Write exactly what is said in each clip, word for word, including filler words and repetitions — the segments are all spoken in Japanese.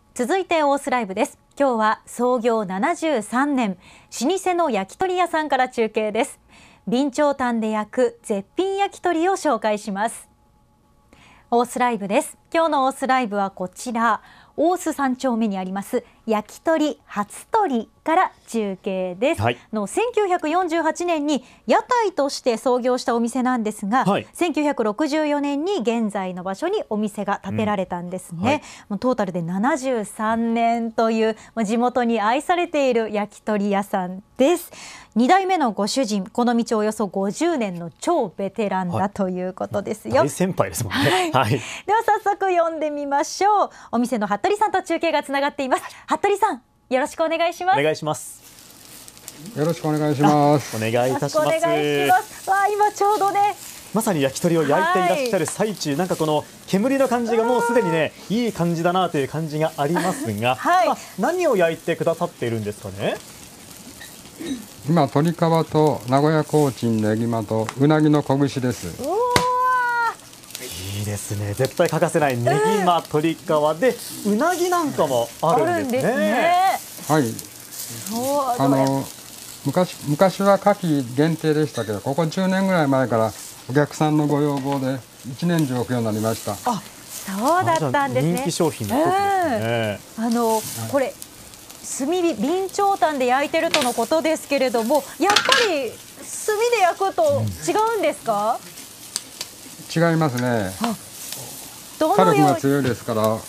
続いてオースライブです。今日は創業ななじゅうさんねん、老舗の焼き鳥屋さんから中継です。備長炭で焼く絶品焼き鳥を紹介します。オースライブです。今日のオースライブはこちら、大須三丁目にあります焼き鳥初鳥から中継です、はい、のせんきゅうひゃくよんじゅうはちねんに屋台として創業したお店なんですが、はい、せんきゅうひゃくろくじゅうよねんに現在の場所にお店が建てられたんですね、うんはい、もうトータルでななじゅうさんねんという地元に愛されている焼き鳥屋さんです。に代目のご主人、この道およそごじゅうねんの超ベテランだということですよ、 はい、大先輩ですもんね、はいはい、では早速呼んでみましょう。お店の服部さんと中継がつながっています。服部さん、よろしくお願いします。 お願いします。 よろしくお願いします。 お願いいたします。 お願いします。わあ、今ちょうどね、 まさに焼き鳥を焼いていらっしゃる最中、はい、なんかこの煙の感じがもうすでにね、いい感じだなという感じがありますが、はい、まあ、何を焼いてくださっているんですかね。 今、鶏皮と名古屋コーチンネギマとうなぎの小串です。 うわいいですね。絶対欠かせないネギマ、鶏皮でうなぎなんかもあるんですね。 はい。あの昔昔は夏季限定でしたけど、ここじゅうねんぐらい前からお客さんのご要望で一年中置くようになりました。 あ、そうだったんですね。 人気商品の一つですね。 うん、あの、はい、これ炭火備長炭で焼いてるとのことですけれども、やっぱり炭で焼くと違うんですか？ うん、違いますね。火力が強いですから、はい、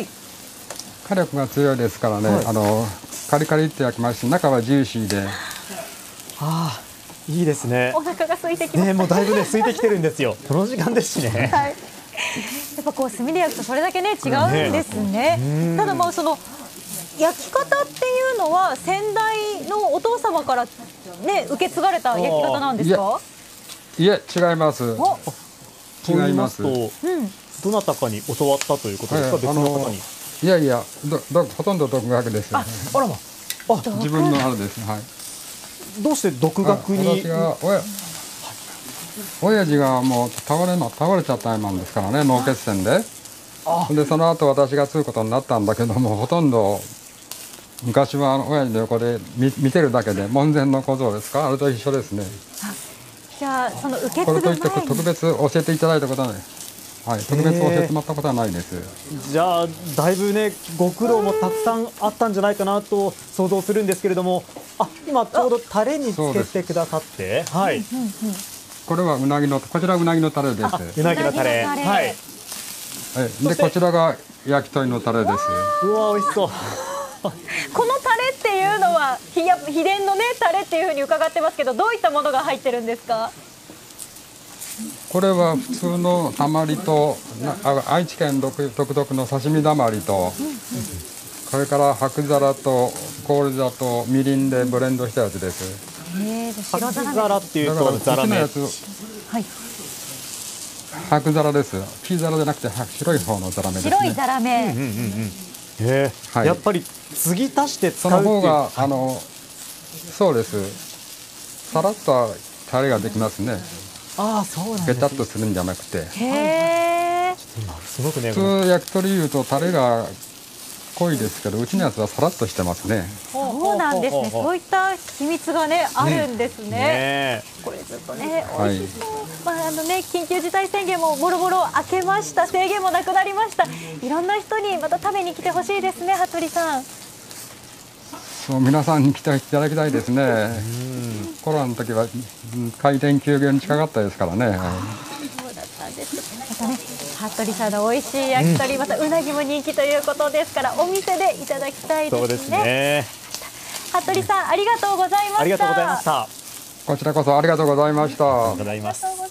火力が強いですからね、はい、あのカリカリって焼きますし、中はジューシーで、ああ、いいですね。 お腹が空いてきました、 ね、もうだいぶね空いてきてるんですよ。この時間ですしね、はい、 やっぱこう炭で焼くとそれだけね違うんですね。ね、ただまあその焼き方っていうのは先代のお父様からね受け継がれた焼き方なんですか？ いえ、違います。違います。 と言いますと、うん、どなたかに教わったということですか？はい、別の方に。 いやいや、どどほとんど独学ですよね。 あ、あらま、あ、 自分のあれです。はい。 どうして独学に？ 私が親親父がもう倒れま倒れちゃったなんですからね、脳血栓で。でその後私が継ぐことになったんだけども、ほとんど昔は親父の横で 見, 見てるだけで、門前の小僧ですか、あれと一緒ですね。 じゃあその受け継ぐこれといって特別教えていただいたことはない。はい、特別教えてもらったことはないです。 じゃあだいぶねご苦労もたくさんあったんじゃないかなと想像するんですけれども、あ、今ちょうどタレにつけてくださって、はい、 これはうなぎの、こちらうなぎのタレです。 うなぎのタレ、はい、はい、 でこちらが焼き鳥のタレです。 うわ、美味しそう。 このタレっていうのは秘伝のねタレっていうふうに伺ってますけど、どういったものが入ってるんですか？ これは普通のたまりと、愛知県独特の刺身だまりと、それから白皿と氷砂とみりんでブレンドしたやつです。 白皿っていうとザラメ、はい、 白皿です。黄皿じゃなくて白い方のザラメですね。 白いザラメ、うんうんうん、 えーはい、やっぱり継ぎ足して使うっていう、 その方があのそうです、さらっとタレができますね。 ああ、そうなんですね。 ベタっとするんじゃなくて、 へー、 すごくね、 普通焼き鳥いうとタレが濃いですけど、うちのやつはさらっとしてますね。 そうなんですね。そういった秘密がねあるんですね。ね、これずっとね美味しそう、はい、まああのね緊急事態宣言ももろもろ明けました。制限もなくなりました。いろんな人にまた食べに来てほしいですね、服部さん。 そう、皆さんに来ていただきたいですね。うん、コロナの時は開店休業に近かったですからね。 そうだったんです。またね、服部さんの美味しい焼き鳥、うん、またうなぎも人気ということですから、お店でいただきたいですね。 そうですね。 服部さん、ありがとうございました。 ありがとうございました。 こちらこそありがとうございました。 ありがとうございます。